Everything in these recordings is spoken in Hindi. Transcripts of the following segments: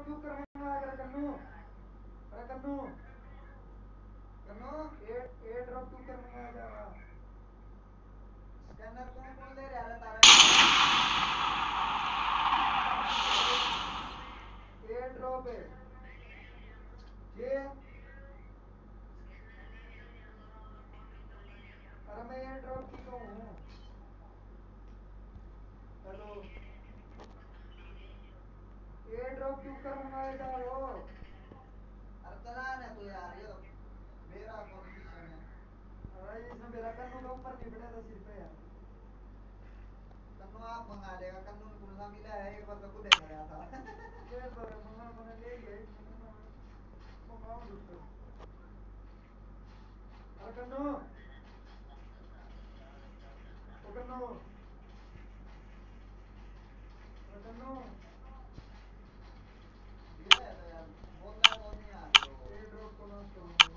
क्यों करना है अगर कन्नू अरे कन्नू कन्नू एयर ड्रॉप क्यों करने आ जा रहा स्कैनर कौन कौन ले रहा है तारा एयर ड्रॉप है ये अरे मैं एयर ड्रॉप की तो हूँ हेलो एयर ड्रॉप क्यों करने आ जा रहे हो अरे चला ना तू यार ये मेरा कंपटीशन है अरे इसमें मेरा कन्नू के ऊपर नहीं बैठा था सिर पे यार कन्नू आप मंगा लेगा कन्नू ने कुर्सा मिला है एक बार तो खुद देखा गया था ये बार मैंने ले लिया मंगाओ दूसरा अरे कन्नू ओ कन्नू अरे कन्नू ये है तो यार बोलना है कौन नहीं यार एयर ड्रॉप को लॉन्च करूंगा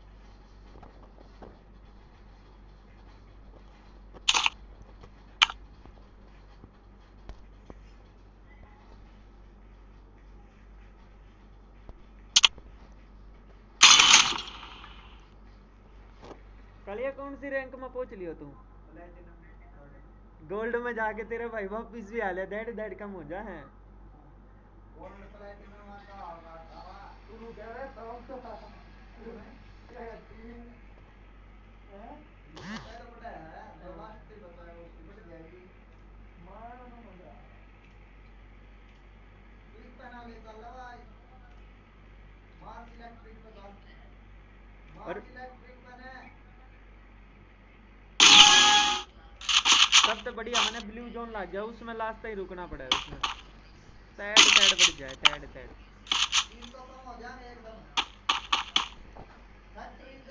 कलिया कौन सी रैंक में पहुंच लियो तू गोल्ड में जाके तेरे भाई वापिस भी आ ले दैड दैड कम हो जा है गोल्ड प्लैटिनम का होगा तू कह रहा है तो क्या तीन है ये तो बड़ा है जो लास्ट बताया उसकी बढ़ जाएगी मार ना मजा क्लिक पे ना ले चल भाई मार इलेक्ट्रिक पे चल मार इलेक्ट्रिक पे ने सबसे बढ़िया मैंने ब्लू जोन लग गया उसमें लास्ट तक रुकना पड़ेगा उसमें टैड टैड बढ़ जाए टैड टैड 300 कम हो जाए एकदम फैक्ट्री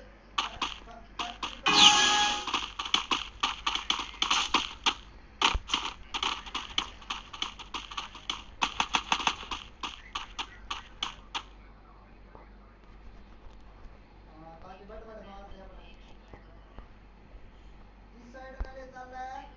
ताकि बट बट मार दे अपने इस साइड में ले चल रहा है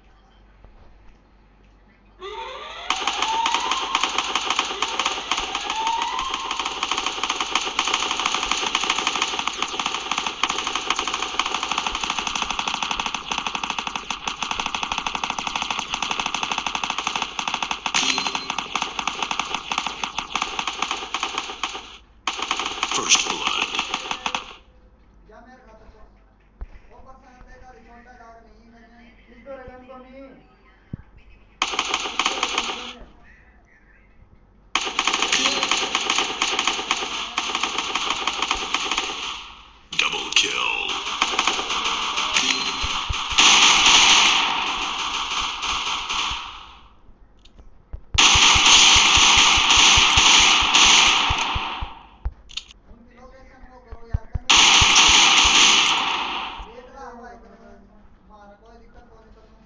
जा मेरे खाते को वो परसेंट देगा रिकॉर्ड डाल नहीं मैंने किस दो रगन को नहीं Double kill. उनकी लोकेशन वो करो यार कन्नू देख रहा हुआ है कन्नू मार कोई दिक्कत हो नहीं कन्नू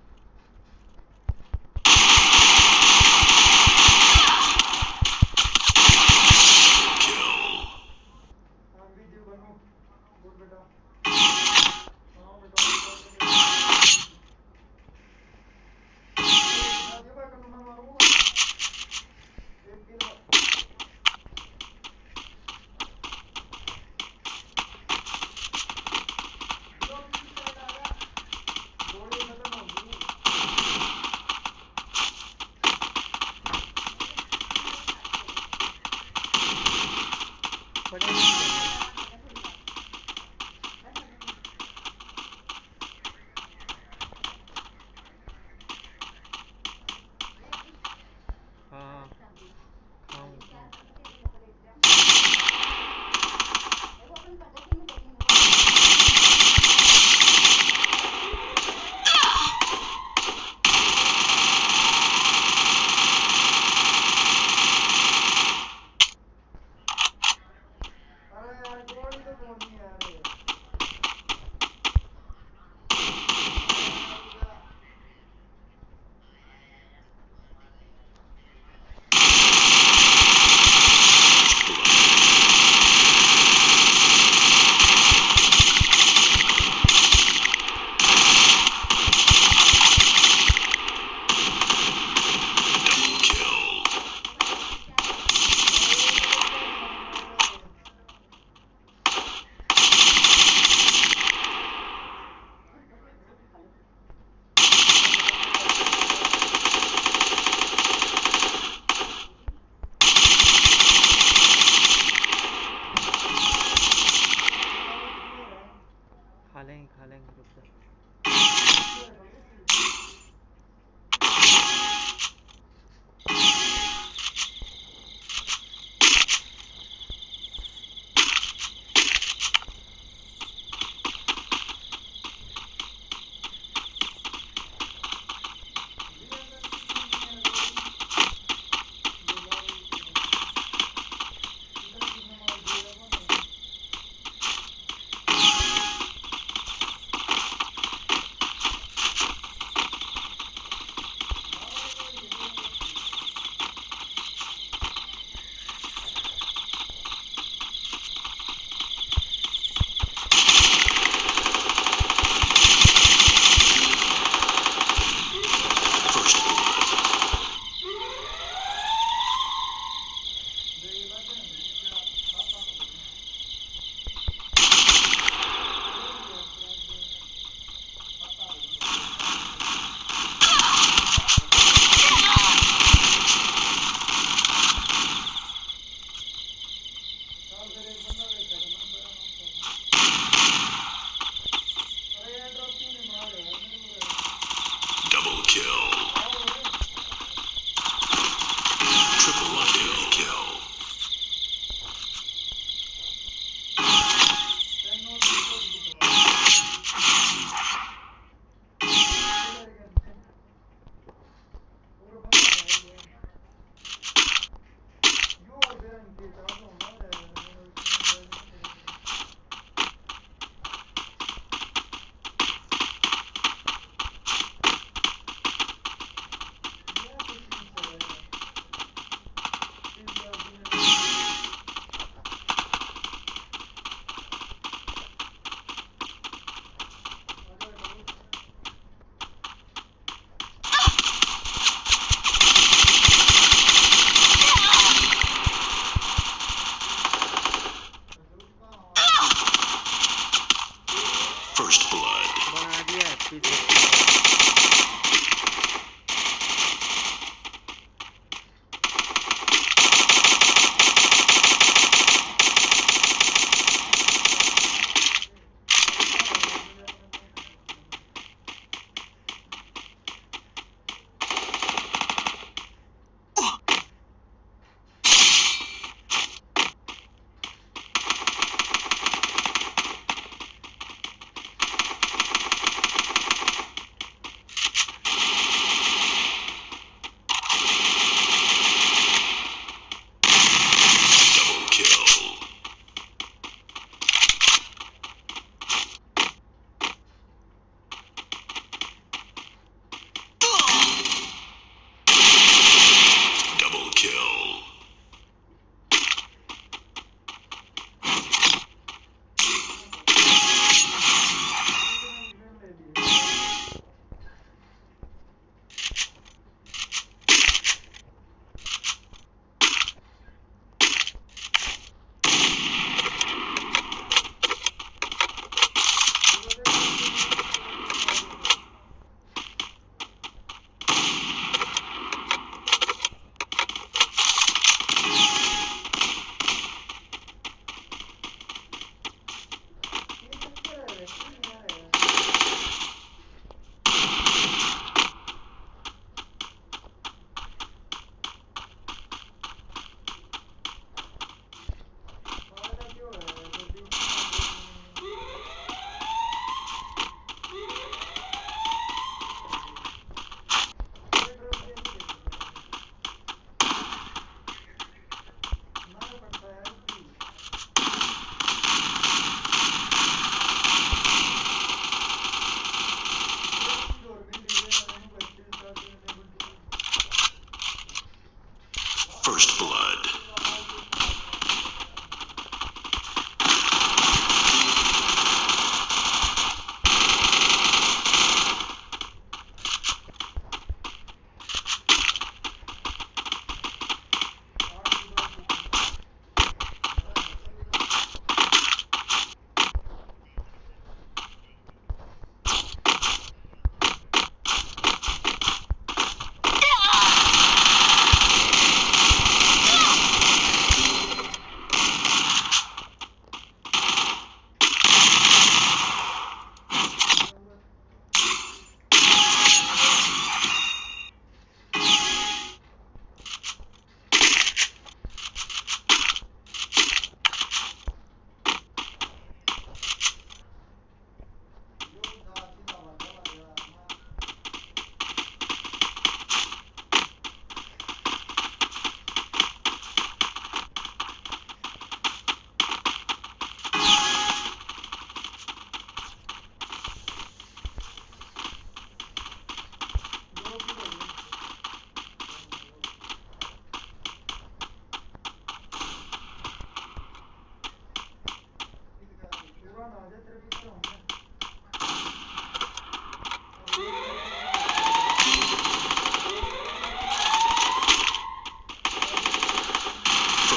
हाँ वीडियो कन्नू गुड बेटा हाँ बेटा ये बात कन्नू मैं मारूंगा एक किलो हाँ हाँ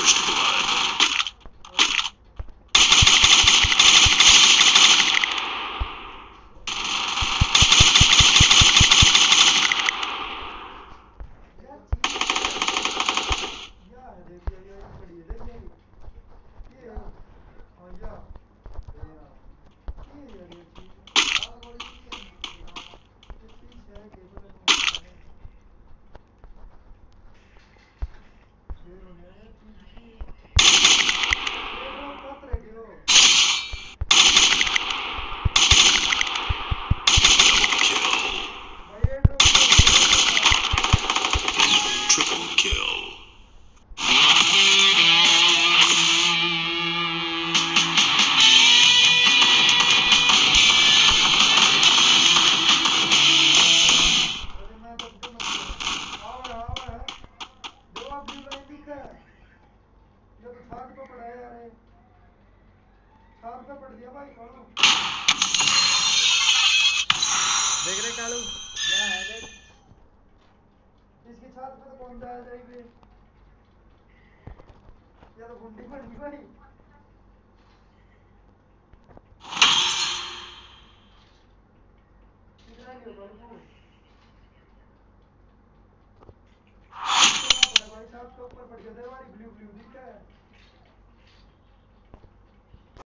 First blood. यार चीज या है देखिए ये बड़ी है देखिए ये और या ये यार ये चीज और बड़ी है ये चीज है केबल है ये होने यार चीज की ये ड्रॉप कत रह गयो भाई ये ड्रॉप Triple kill. अरे मैं तो क्यों मत आवे जो आप ब्लू लाइन दिखा है ये तो छात पे पड़ा है यार ये छात पे पड़ दिया भाई कालू देख रहे कालू? या है देख इसकी छात पे तो कौन जाया जाएगी या तो गुंडी पड़ गई भाई कितना लियो बाबू